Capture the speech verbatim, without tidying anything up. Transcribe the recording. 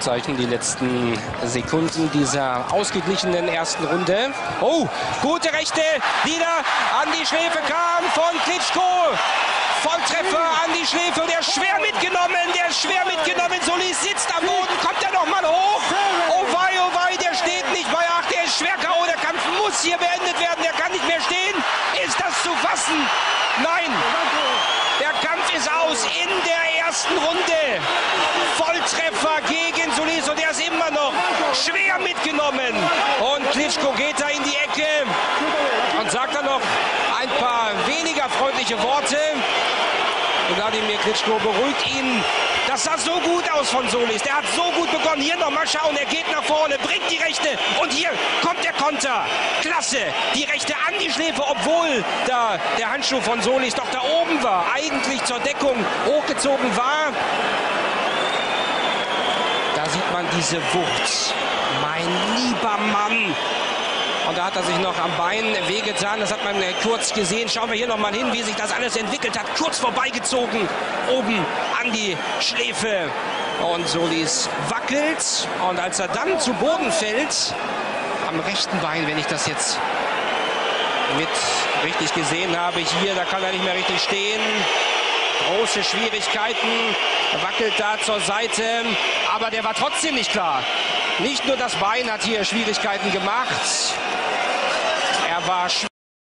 aufzeichnen, die letzten Sekunden dieser ausgeglichenen ersten Runde. Oh, gute Rechte, wieder an die Schläfe kam von Klitschko. Volltreffer an die Schläfe, der ist schwer mitgenommen, der ist schwer mitgenommen. Solis sitzt am Boden, kommt er noch mal hoch. Oh wei, oh wei, der steht nicht bei acht, der ist schwer K O. Der Kampf muss hier beendet werden, der kann nicht mehr stehen. Ist das zu fassen? Nein, der Kampf ist aus in der ersten Runde. Volltreffer gegen Solis und der ist immer noch schwer mitgenommen. Und Klitschko geht da in die Ecke und sagt dann noch ein paar weniger freundliche Worte. Und Wladimir Klitschko beruhigt ihn. Das sah so gut aus von Solis. Der hat so gut begonnen. Hier nochmal schauen. Er geht nach vorne, bringt die Rechte. Und hier kommt der Konter. Klasse. Die Rechte an die Schläfe, obwohl da der Handschuh von Solis doch da oben war. Eigentlich zur Deckung hochgezogen war. Da sieht man diese Wucht. Mein lieber Mann. Und da hat er sich noch am Bein wehgetan. Das hat man kurz gesehen. Schauen wir hier noch mal hin, wie sich das alles entwickelt hat. Kurz vorbeigezogen, oben an die Schläfe. Und Solis wackelt. Und als er dann zu Boden fällt, am rechten Bein, wenn ich das jetzt mit richtig gesehen habe, hier, da kann er nicht mehr richtig stehen. Große Schwierigkeiten. Er wackelt da zur Seite. Aber der war trotzdem nicht klar. Nicht nur das Bein hat hier Schwierigkeiten gemacht. Er war